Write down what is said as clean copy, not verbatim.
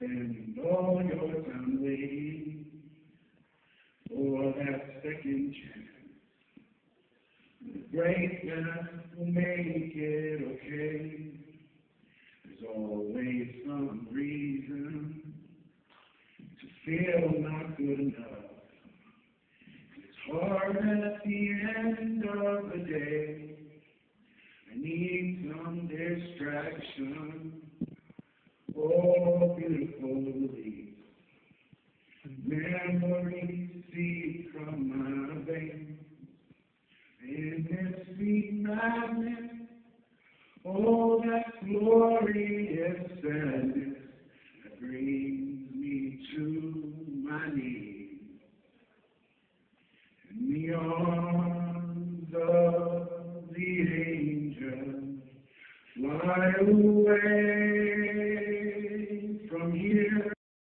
spend all your time waiting for that second chance. The greatness will make it okay. There's always some reason to feel not good enough. It's hard at the end of the day. I need some distraction. Oh, beautiful relief. Memories seep from my veins. In this sweet madness, oh, that glorious sadness that brings me to my knees. In the arms of the angel, fly away.